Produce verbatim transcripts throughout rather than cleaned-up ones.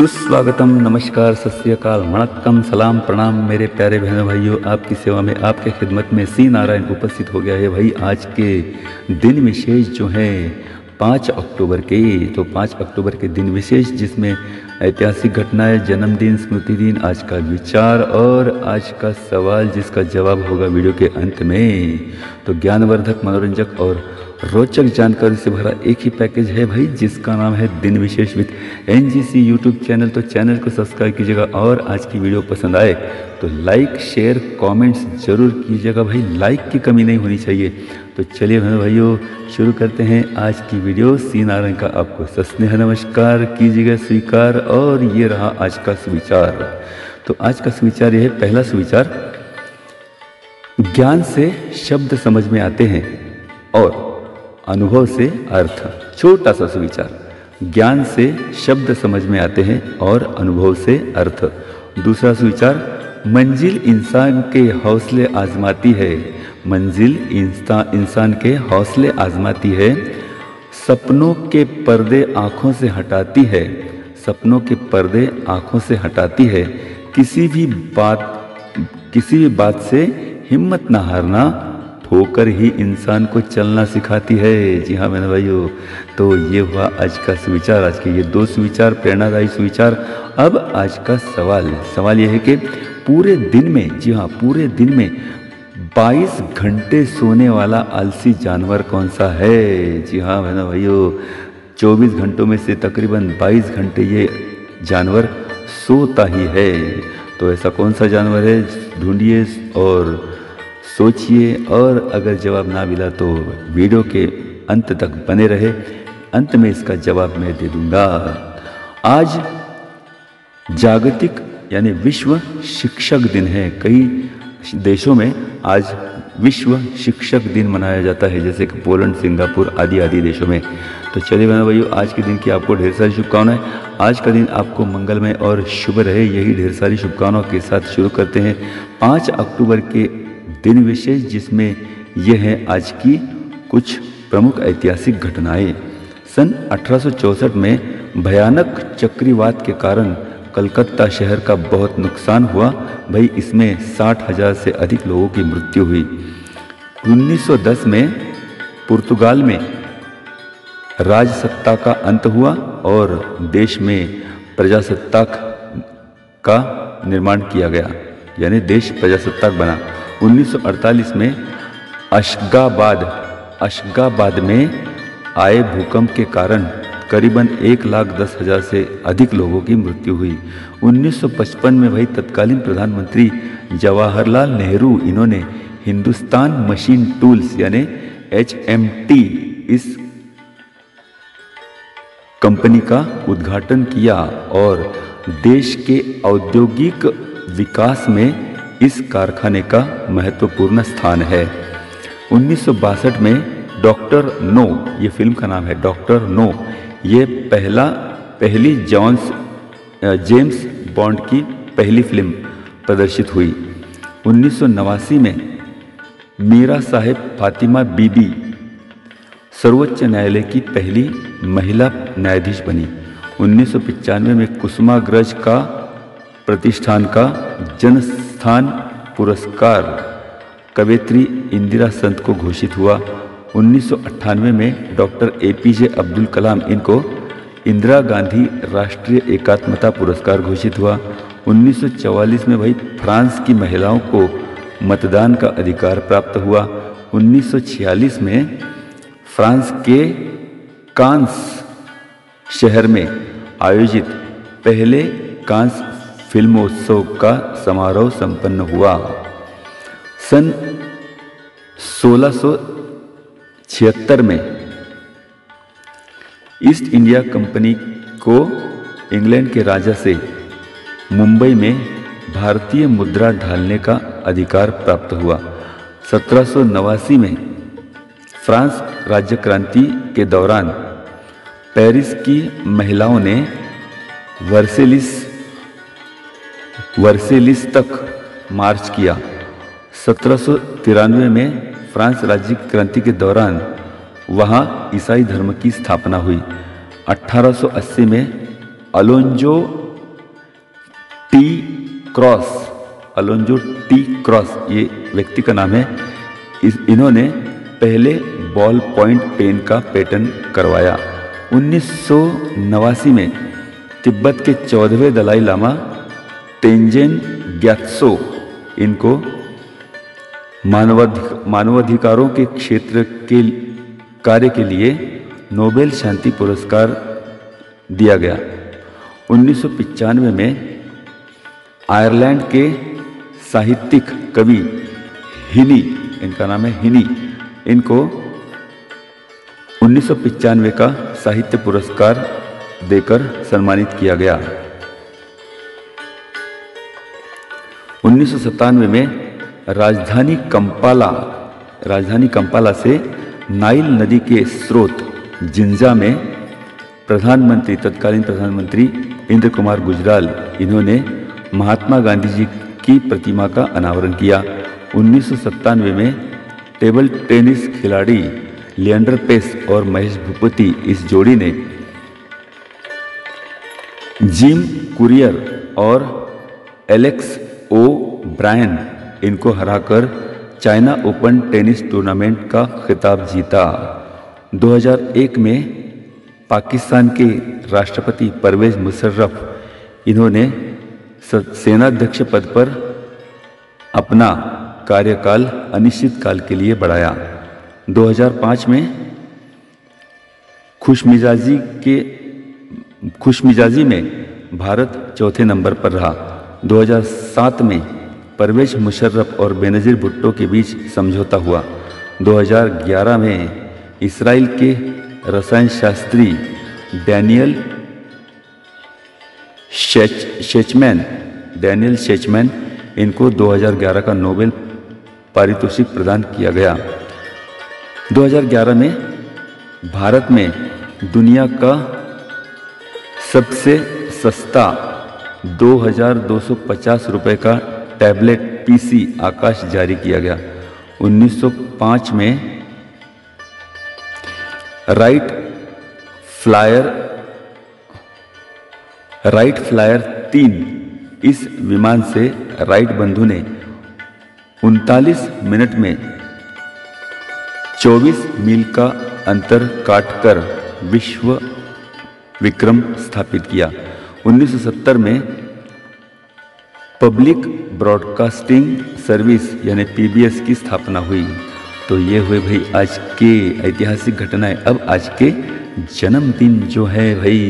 सुस्वागतम, नमस्कार, सत श्री अकाल, वणक्कम, सलाम, प्रणाम मेरे प्यारे बहनों भाइयों। आपकी सेवा में, आपके खिदमत में सी नारायण उपस्थित हो गया है भाई। आज के दिन विशेष जो है पाँच अक्टूबर के, तो पाँच अक्टूबर के दिन विशेष जिसमें ऐतिहासिक घटनाएं, जन्मदिन, स्मृति दिन, आज का विचार और आज का सवाल जिसका जवाब होगा वीडियो के अंत में। तो ज्ञानवर्धक, मनोरंजक और रोचक जानकारी से भरा एक ही पैकेज है भाई, जिसका नाम है Din Vishesh with NGC YouTube channel. तो चैनल को सब्सक्राइब कीजिएगा और आज की वीडियो पसंद आए तो लाइक, शेयर, कमेंट्स जरूर कीजिएगा भाई। लाइक की कमी नहीं होनी चाहिए। तो चलिए भाइयों, शुरू करते हैं आज की वीडियो। सी नारायण का आपको सस्नेह नमस्कार, कीजिएगा स्वीकार। और ये रहा आज का सुविचार। तो आज का सुविचार यह है, पहला सुविचार, ज्ञान से शब्द समझ में आते हैं और अनुभव से अर्थ। छोटा सा सुविचार, ज्ञान से शब्द समझ में आते हैं और अनुभव से अर्थ। दूसरा सुविचार, मंजिल इंसान के हौसले आजमाती है। मंजिल इंसा, इंसान के हौसले आजमाती है। सपनों के पर्दे आंखों से हटाती है। सपनों के पर्दे आंखों से हटाती है। किसी भी बात किसी भी बात से हिम्मत ना हारना, ठोकर ही इंसान को चलना सिखाती है। जी हाँ मेरे भाइयों, तो ये हुआ आज का सुविचार। आज के ये दो सुविचार, प्रेरणादायी सुविचार। अब आज का सवाल सवाल यह है कि पूरे दिन में, जी हाँ पूरे दिन में बाईस घंटे सोने वाला आलसी जानवर कौन सा है? जी हाँ मेरे भाइयों, चौबीस घंटों में से तकरीबन बाईस घंटे ये जानवर सोता ही है। तो ऐसा कौन सा जानवर है, ढूंढिए और सोचिए। और अगर जवाब ना मिला तो वीडियो के अंत तक बने रहे, अंत में इसका जवाब मैं दे दूंगा। आज जागतिक यानी विश्व शिक्षक दिन है। कई देशों में आज विश्व शिक्षक दिन मनाया जाता है, जैसे कि पोलैंड, सिंगापुर आदि आदि देशों में। तो चलिए बहनों भाइयों, आज के दिन की आपको ढेर सारी शुभकामनाएं। आज का दिन आपको मंगलमय और शुभ रहे, यही ढेर सारी शुभकामनाओं के साथ शुरू करते हैं पाँच अक्टूबर के दिन विशेष, जिसमें यह है आज की कुछ प्रमुख ऐतिहासिक घटनाएं। सन अठारह सौ चौंसठ में भयानक चक्रवात के कारण कलकत्ता शहर का बहुत नुकसान हुआ भाई। इसमें साठ हजार से अधिक लोगों की मृत्यु हुई। उन्नीस सौ दस में पुर्तगाल में राजसत्ता का अंत हुआ और देश में प्रजासत्ताक का निर्माण किया गया, यानी देश प्रजासत्ताक बना। उन्नीस सौ अड़तालीस में अशगाबाद अशगाबाद में आए भूकंप के कारण करीबन एक लाख दस हजार से अधिक लोगों की मृत्यु हुई। उन्नीस सौ पचपन में भाई तत्कालीन प्रधानमंत्री जवाहरलाल नेहरू, इन्होंने हिंदुस्तान मशीन टूल्स यानी एच एम टी इस कंपनी का उद्घाटन किया और देश के औद्योगिक विकास में इस कारखाने का महत्वपूर्ण स्थान है। उन्नीस सौ बासठ में डॉक्टर नो, ये फिल्म का नाम है डॉक्टर नो, ये पहला पहली जॉन्स जेम्स बॉन्ड की पहली फिल्म प्रदर्शित हुई। उन्नीस सौ नवासी में मीरा साहिब फातिमा बीबी सर्वोच्च न्यायालय की पहली महिला न्यायाधीश बनी। उन्नीस सौ पचानवे में कुसुमाग्रज का प्रतिष्ठान का जनस्थान पुरस्कार कवयित्री इंदिरा संत को घोषित हुआ। उन्नीस सौ अट्ठानवे में डॉक्टर एपीजे अब्दुल कलाम, इनको इंदिरा गांधी राष्ट्रीय एकात्मता पुरस्कार घोषित हुआ। उन्नीस सौ चौवालीस में भाई फ्रांस की महिलाओं को मतदान का अधिकार प्राप्त हुआ। उन्नीस सौ छियालीस में फ्रांस के कांस शहर में आयोजित पहले कांस फिल्मोत्सव का समारोह संपन्न हुआ। सन सोलह सौ छिहत्तर में ईस्ट इंडिया कंपनी को इंग्लैंड के राजा से मुंबई में भारतीय मुद्रा ढालने का अधिकार प्राप्त हुआ। सत्रह सौ नवासी में फ्रांस राज्य क्रांति के दौरान पेरिस की महिलाओं ने वर्सेलिस वर्सेलिस तक मार्च किया। सत्रह सौ तिरानवे में फ्रांस राज्य क्रांति के दौरान वहां ईसाई धर्म की स्थापना हुई। अठारह सौ अस्सी में Alonzo T Cross, Alonzo T Cross ये व्यक्ति का नाम है। इस इन्होंने पहले बॉल पॉइंट पेन का पेटेंट करवाया। उन्नीस सौ नवासी में तिब्बत के चौदहवें दलाई लामा तेंजिन ग्यात्सो इनको मानवाधिक मानवाधिकारों के क्षेत्र के कार्य के लिए नोबेल शांति पुरस्कार दिया गया। उन्नीस सौ पचानवे में आयरलैंड के साहित्यिक कवि हिनी, इनका नाम है हिनी, इनको उन्नीस सौ पचानवे का साहित्य पुरस्कार देकर सम्मानित किया गया। उन्नीस सौ सत्तानवे में राजधानी कंपाला राजधानी कंपाला से नाइल नदी के स्रोत जिंजा में प्रधानमंत्री तत्कालीन प्रधानमंत्री इंद्र कुमार गुजराल इन्होंने महात्मा गांधी जी की प्रतिमा का अनावरण किया। उन्नीस सौ सत्तानवे में टेबल टेनिस खिलाड़ी लिएंडर पेस और महेश भूपति इस जोड़ी ने जिम कुरियर और एलेक्स ओ ब्रायन इनको हराकर चाइना ओपन टेनिस टूर्नामेंट का खिताब जीता। दो हज़ार एक में पाकिस्तान के राष्ट्रपति परवेज मुशर्रफ इन्होंने सेनाध्यक्ष पद पर अपना कार्यकाल अनिश्चित काल के लिए बढ़ाया। दो हज़ार पाँच में खुशमिजाजी के खुशमिजाजी में भारत चौथे नंबर पर रहा। दो हज़ार सात में परवेज मुशर्रफ और बेनजीर भुट्टो के बीच समझौता हुआ। दो हज़ार ग्यारह में इसराइल के रसायन शास्त्री Daniel Shech Shechtman Daniel Shechtman इनको दो हज़ार ग्यारह का नोबेल पारितोषिक प्रदान किया गया। दो हज़ार ग्यारह में भारत में दुनिया का सबसे सस्ता दो हज़ार दो सौ पचास रुपये का टैबलेट पीसी आकाश जारी किया गया। उन्नीस सौ पाँच में राइट फ्लायर राइट फ्लायर तीन इस विमान से राइट बंधु ने उनतालीस मिनट में चौबीस मील का अंतर काटकर विश्व विक्रम स्थापित किया। उन्नीस सौ सत्तर में पब्लिक ब्रॉडकास्टिंग सर्विस यानी पीबीएस की स्थापना हुई। तो ये हुए भाई आज के ऐतिहासिक घटनाएं। अब आज के जन्मदिन जो है भाई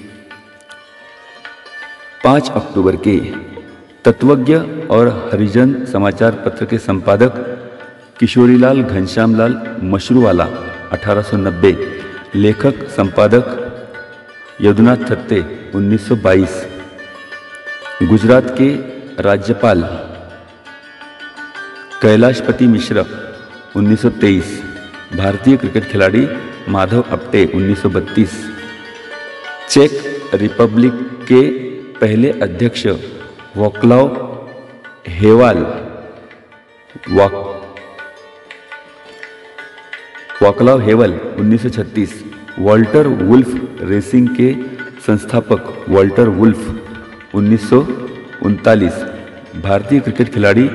पाँच अक्टूबर के तत्वज्ञ और हरिजन समाचार पत्र के संपादक किशोरीलाल घनश्यामलाल मशरूवाला अठारह सौ नब्बे, लेखक संपादक यदुनाथ थत्ते उन्नीस सौ बाईस, गुजरात के राज्यपाल कैलाशपति मिश्र उन्नीस सौ तेईस, भारतीय क्रिकेट खिलाड़ी माधव अप्टे उन्नीस सौ बत्तीस, चेक रिपब्लिक के पहले अध्यक्ष वाक्लाव हेवाल वाक वाक्लाव हेवल उन्नीस सौ छत्तीस, वॉल्टर वुल्फ रेसिंग के संस्थापक वॉल्टर वुल्फ उन्नीस सौ उनतालीस, भारतीय क्रिकेट खिलाड़ी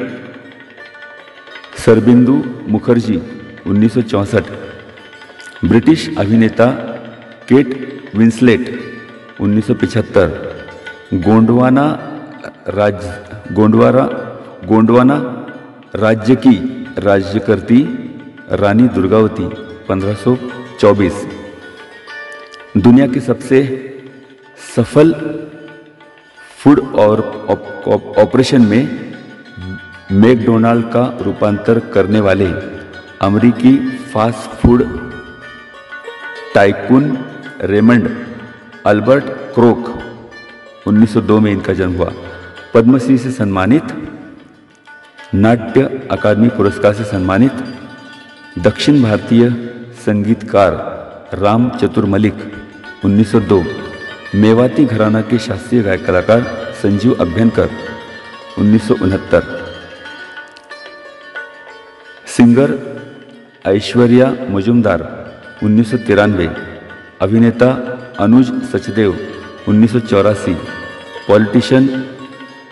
सरबिंदु मुखर्जी उन्नीस सौ चौंसठ, ब्रिटिश अभिनेता केट विंसलेट उन्नीस सौ पचहत्तर, गोंडवाना राज्य गोंडवाना गोंडवाना राज्य की राज्यकर्ती रानी दुर्गावती पंद्रह सौ चौबीस, दुनिया के सबसे सफल फूड और ऑपरेशन में मैकडोनाल्ड का रूपांतर करने वाले अमेरिकी fast food tycoon Raymond Albert Kroc उन्नीस सौ दो में इनका जन्म हुआ। पद्मश्री से सम्मानित, नाट्य अकादमी पुरस्कार से सम्मानित दक्षिण भारतीय संगीतकार राम चतुर मलिक उन्नीस सौ दो, मेवाती घराना के शास्त्रीय गायक कलाकार संजीव अभ्यंकर उन्नीस सौ उनहत्तर, सिंगर ऐश्वर्या मजुमदार उन्नीस सौ तिरानवे, अभिनेता अनुज सचदेव उन्नीस सौ चौरासी, पॉलिटिशियन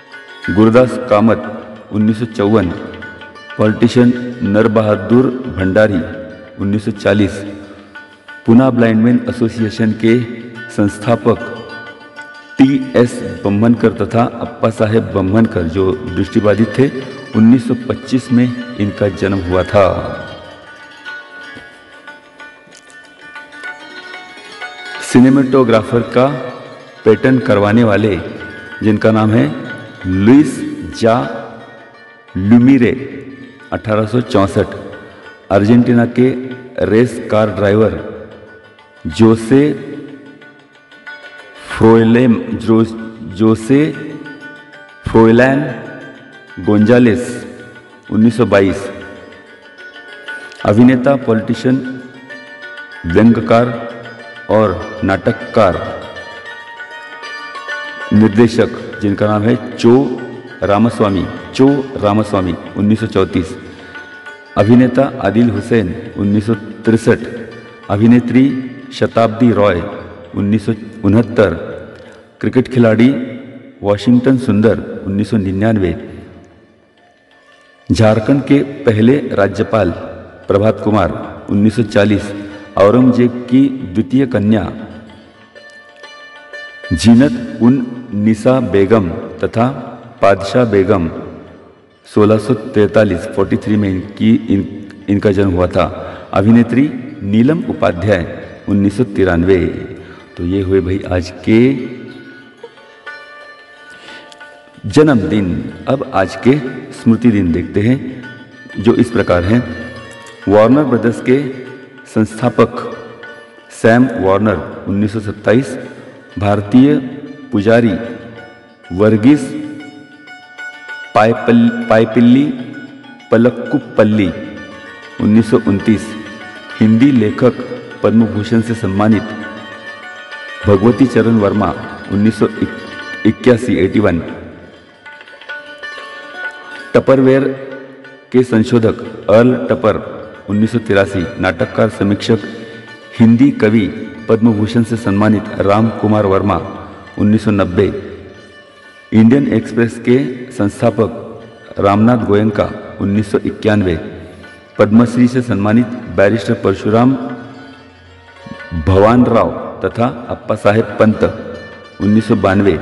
गुरदास कामत उन्नीस सौ चौवन, पॉलिटिशियन नरबहादुर भंडारी उन्नीस सौ चालीस, पूना ब्लाइंडमैन एसोसिएशन के संस्थापक टी एस बम्हनकर तथा अप्पा साहेब बम्हनकर जो दृष्टिबाधित थे, उन्नीस सौ पच्चीस में इनका जन्म हुआ था। सिनेमेटोग्राफर का पेटेंट करवाने वाले जिनका नाम है लुइस जा लुमिरे, अठारह सौ चौंसठ। अर्जेंटीना के race car driver Jose Froilan जो जोसे फ्रोइलैन गोंजालेस उन्नीस सौ बाईस। अभिनेता, पॉलिटिशियन, व्यंग्यकार और नाटककार, निर्देशक जिनका नाम है चो रामास्वामी चो रामास्वामी उन्नीस सौ चौंतीस। अभिनेता आदिल हुसैन उन्नीस सौ तिरसठ। अभिनेत्री शताब्दी रॉय उन्नीस सौ उनहत्तर। क्रिकेट खिलाड़ी वॉशिंगटन सुंदर उन्नीस सौ निन्यानवे। झारखंड के पहले राज्यपाल प्रभात कुमार उन्नीस सौ चालीस। औरंगजेब की द्वितीय कन्या जीनत उन निसा बेगम तथा पादशाह बेगम सोलह सौ तैंतालीस तैंतालीस में इनकी इन, इनका जन्म हुआ था। अभिनेत्री नीलम उपाध्याय उन्नीस सौ तिरानवे। तो ये हुए भाई आज के जन्मदिन। अब आज के स्मृति दिन देखते हैं जो इस प्रकार हैं। वार्नर ब्रदर्स के संस्थापक सैम वार्नर उन्नीस सौ सत्ताईस। भारतीय पुजारी वर्गीस पाइपल पाइपिल्ली पलक्कुपल्ली उन्नीस सौ उनतीस। हिंदी लेखक पद्म भूषण से सम्मानित भगवती चरण वर्मा उन्नीस सौ इक्यासी इक्यावन। टपरवेयर के संशोधक अर्ल टपर उन्नीस सौ तिरासी। नाटककार, समीक्षक, हिंदी कवि पद्म भूषण से सम्मानित राम कुमार वर्मा उन्नीस सौ नब्बे। इंडियन एक्सप्रेस के संस्थापक रामनाथ गोयंका उन्नीस सौ इक्यानवे। पद्मश्री से सम्मानित बैरिस्टर परशुराम भवानराव तथा अप्पा साहेब पंत उन्नीस सौ बानवे।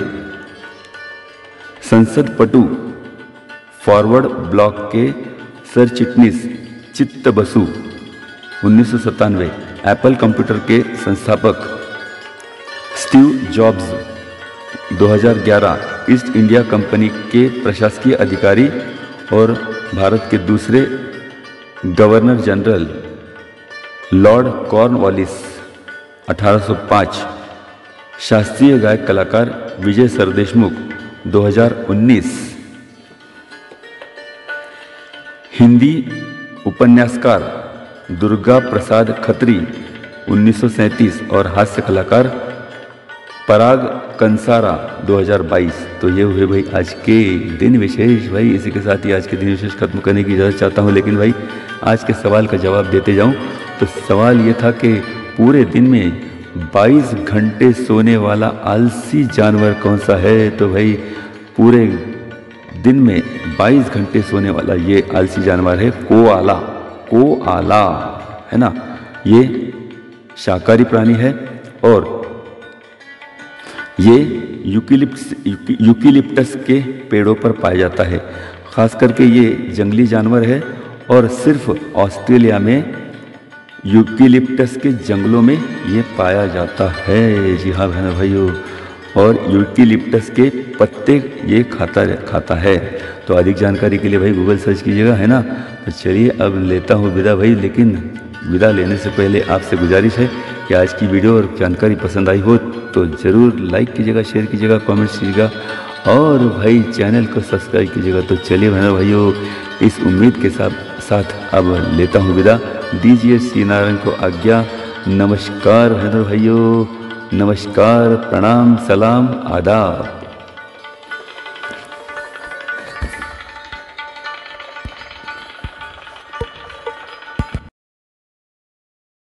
संसद पटु फॉरवर्ड ब्लॉक के सर चिटनीस चित्त बसु उन्नीस सौ सत्तानवे। एप्पल कंप्यूटर के संस्थापक स्टीव जॉब्स दो हज़ार ग्यारह। ईस्ट इंडिया कंपनी के प्रशासकीय अधिकारी और भारत के दूसरे गवर्नर जनरल लॉर्ड कॉर्नवालिस अठारह सौ पाँच। शास्त्रीय गायक कलाकार विजय सरदेशमुख दो हज़ार उन्नीस। हिंदी उपन्यासकार दुर्गा प्रसाद खत्री उन्नीस सौ सैंतीस और हास्य कलाकार पराग कंसारा दो हज़ार बाईस। तो ये हुए भाई आज के दिन विशेष। भाई इसी के साथ ही आज के दिन विशेष खत्म करने की इजाज़त चाहता हूँ। लेकिन भाई आज के सवाल का जवाब देते जाऊँ तो सवाल ये था कि पूरे दिन में बाईस घंटे सोने वाला आलसी जानवर कौन सा है। तो भाई पूरे दिन में बाईस घंटे सोने वाला ये आलसी जानवर है कोआला। कोआला है ना, ये शाकाहारी प्राणी है और ये यूकेलिप्टस यूकेलिप्टस के पेड़ों पर पाया जाता है। खास करके ये जंगली जानवर है और सिर्फ ऑस्ट्रेलिया में यूकेलिप्टस के जंगलों में ये पाया जाता है। जी हाँ बहनों भाइयों, और यूकेलिप्टस के पत्ते ये खाता खाता है। तो अधिक जानकारी के लिए भाई गूगल सर्च कीजिएगा, है ना। तो चलिए अब लेता हूँ विदा भाई, लेकिन विदा लेने से पहले आपसे गुजारिश है कि आज की वीडियो और जानकारी पसंद आई हो तो ज़रूर लाइक कीजिएगा, शेयर कीजिएगा, कमेंट्स कीजिएगा और भाई चैनल को सब्सक्राइब कीजिएगा। तो चलिए बहनों भाइयों, इस उम्मीद के साथ साथ अब लेता हूँ विदा। दीजिए श्री नारायण को आज्ञा। नमस्कार बहनों भाइयों, नमस्कार, प्रणाम, सलाम, आदाब।